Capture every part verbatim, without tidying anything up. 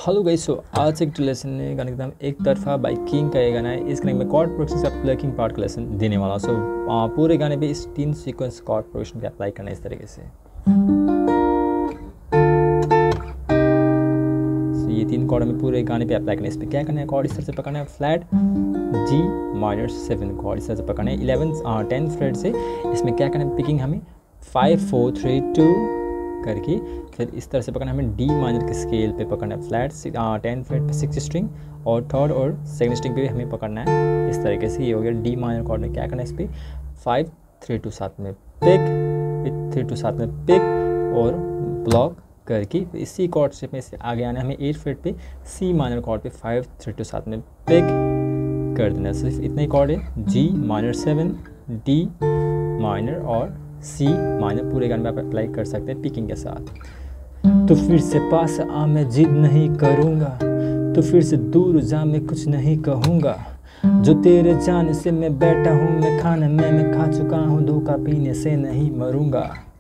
Hello guys, सो आज एक lesson में गाने का नाम एक तरफा बाई किंग का ये गाना है। इस गाने में कॉर्ड प्रोग्रेशन से प्लकिंग पार्ट का लेसन देने वाला हूँ। सो पूरे गाने पे इस तीन सीक्वेंस कॉर्ड प्रोग्रेशन को अप्लाई करना है इस तरीके से। so, ये तीन कॉर्ड में पूरे गाने पे अप्लाई करना है। इस पर क्या करना है, कॉर्ड इस तरह से पकड़ना है, flat G minor seven chord इस तरह से पकड़ना है इलेवन टेन फ्रेट से। इसमें क्या करना है, पिकिंग हमें फाइव फोर थ्री टू करके फिर इस तरह से पकड़ना है, हमें डी माइनर के स्केल पे पकड़ना है, फ्लैट टेन फ्रेट पे सिक्स स्ट्रिंग और थर्ड और सेकंड स्ट्रिंग पे भी हमें पकड़ना है इस तरीके से। ये हो गया डी माइनर कॉर्ड में क्या करना है, इस पर फाइव थ्री टू साथ में पिक, थ्री टू साथ में पिक और ब्लॉक करके इसी कॉर्ड से में से आगे आना है हमें एट फ्रेट पे सी माइनर कॉर्ड पे फाइव थ्री टू साथ में पिक कर देना। सिर्फ इतना ही कॉर्ड है, G minor seven, D minor और सी माइनर पूरे गाने में आप अप्लाई कर सकते हैं पिकिंग के साथ। तो फिर से पास आ मैं जिद नहीं करूँगा, तो फिर से दूर जा मैं कुछ नहीं कहूँगा, जो तेरे जाने से मैं बैठा हूँ, मैं खाना मैं मैं खा चुका हूँ, धोखा पीने से नहीं मरूँगा।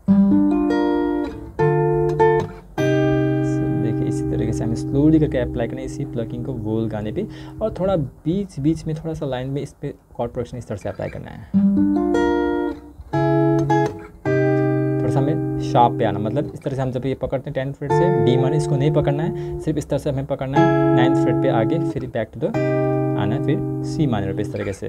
देखिए इसी तरीके से हमें स्लोली करके अप्लाई करना है इसी प्लकिंग को वोल गाने पे, और थोड़ा बीच बीच में थोड़ा सा लाइन में इस पे कॉर्ड प्रोग्रेशन इस तरह से अप्लाई करना है। हमें शार्प पे आना, मतलब इस तरह से हम जब ये पकड़ते हैं टेन फ्रेट से डी माइनर, इसको नहीं पकड़ना है, सिर्फ इस तरह से हमें पकड़ना है नाइन्थ फ्रेट पे आगे, फिर बैक टू द आना है फिर सी माइनर पे इस तरीके से।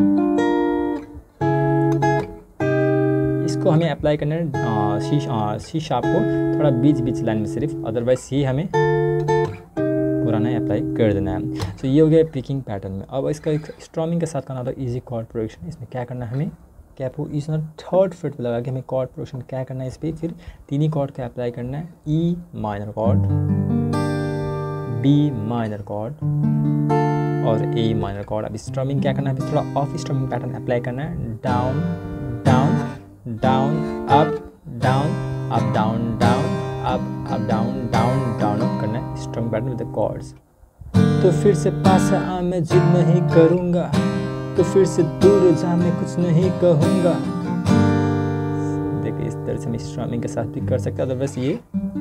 इसको हमें अप्लाई करना है सी सी शार्प को थोड़ा बीच बीच लाइन में सिर्फ, अदरवाइज ये हमें पुराना अप्लाई कर देना है। तो ये हो गया पिकिंग पैटर्न में। अब इसका एक स्ट्रमिंग के साथ करना होता है इजी कॉर्ड प्रोग्रेशन। इसमें क्या करना है, हमें कैप को इस थर्ड फ्रेट पे लगा के हमें कॉर्ड प्रोग्रेशन क्या करना है, इस पर फिर तीन ही कॉर्ड का अप्लाई करना है, E minor chord, B minor chord और ए माइनर कॉर्ड। अब स्ट्रमिंग क्या करना है, थोड़ा ऑफ स्ट्रमिंग पैटर्न अप्लाई करना है, down down down up down up down down up up down down down up करना है strumming pattern with the chords. तो फिर से पास आ मैं जिद नहीं करूँगा, तो फिर से दूर जा मैं कुछ नहीं कहूँगा। देखिए इस तरह से हम स्ट्रमिंग के साथ भी कर सकते हैं, अदरवाइज ये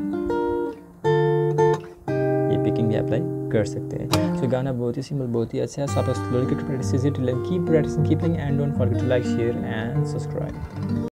ये पिकिंग भी अप्लाई कर सकते हैं। तो गाना बहुत ही सिंपल, बहुत ही अच्छा है। सो आप स्लोली प्रैक्टिस कीजिए, keep practicing, keep playing and don't forget to like, share and subscribe.